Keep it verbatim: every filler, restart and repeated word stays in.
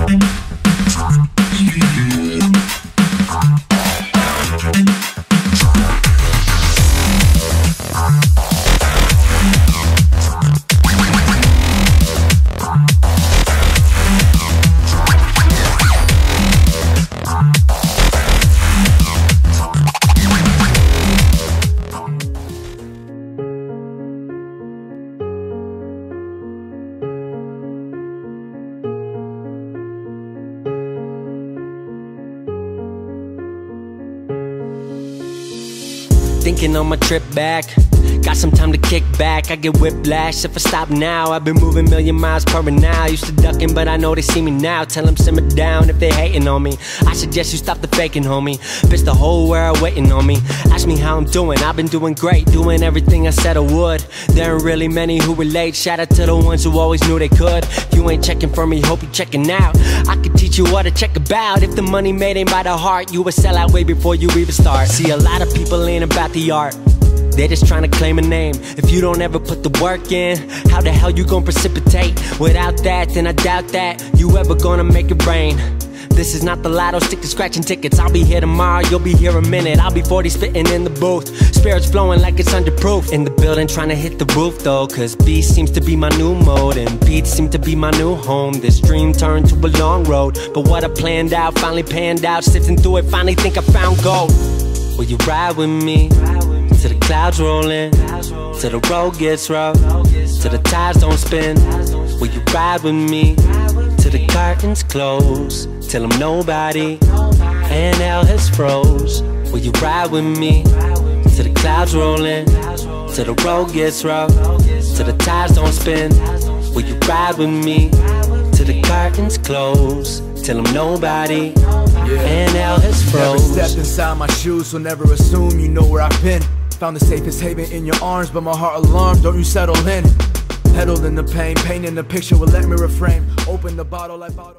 Thinking on my trip back, got some time to kick back. I get whiplash if I stop now. I've been moving million miles per an hour. Used to ducking, but I know they see me now. Tell them simmer down if they hating on me. I suggest you stop the faking, homie. Bitch, the whole world waiting on me. Ask me how I'm doing, I've been doing great, doing everything I said I would. There aren't really many who relate. Shout out to the ones who always knew they could. If you ain't checking for me, hope you checking out. I could teach you what to check about. If the money made ain't by the heart, you would sell out way before you even start. See, a lot of people ain't about the art, they're just trying to claim a name. If you don't ever put the work in, how the hell you gonna precipitate? Without that, then I doubt that you ever gonna make it rain. This is not the lotto, stick to scratching tickets. I'll be here tomorrow, you'll be here a minute. I'll be forty spitting in the booth, spirits flowing like it's under proof. In the building trying to hit the roof though, cause beat seems to be my new mode, and beats seem to be my new home. This dream turned to a long road, but what I planned out finally panned out. Sifting through it, finally think I found gold. Will you ride with me? Till the clouds rolling, till the road gets rough, till the tires don't spin. Will you ride with me? Till the curtains close, till I'm nobody and hell has froze. Will you ride with me? Till the clouds rolling, till the road gets rough, till the tires don't spin. Will you ride with me? Till the curtains close, till I'm nobody and hell has froze. Never stepped inside my shoes, so never assume you know where I've been. Found the safest haven in your arms, but my heart alarmed, don't you settle in. Pedal in the pain, painting the picture will let me refrain. Open the bottle like bottle